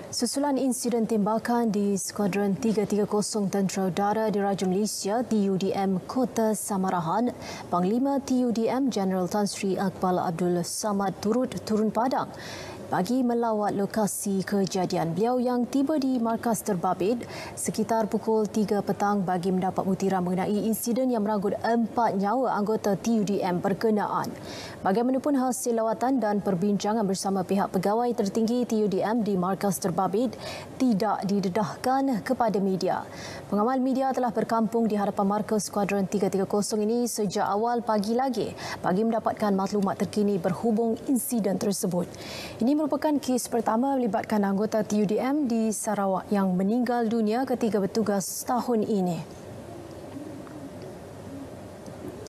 Susulan insiden tembakan di Skuadron 330 Tentera Udara Diraja Malaysia TUDM Kota Samarahan, Panglima TUDM Jeneral Tan Sri Akmal Abdul Samad turun padang bagi melawat lokasi kejadian. Beliau yang tiba di markas terbabit sekitar pukul 3 petang bagi mendapat butiran mengenai insiden yang meranggut 4 nyawa anggota TUDM berkenaan. Bagaimanapun hasil lawatan dan perbincangan bersama pihak pegawai tertinggi TUDM di markas terbabit tidak didedahkan kepada media. Pengamal media telah berkampung di hadapan markas Skuadron 330 ini sejak awal pagi lagi bagi mendapatkan maklumat terkini berhubung insiden tersebut. Ini merupakan kes pertama melibatkan anggota TUDM di Sarawak yang meninggal dunia ketika bertugas tahun ini.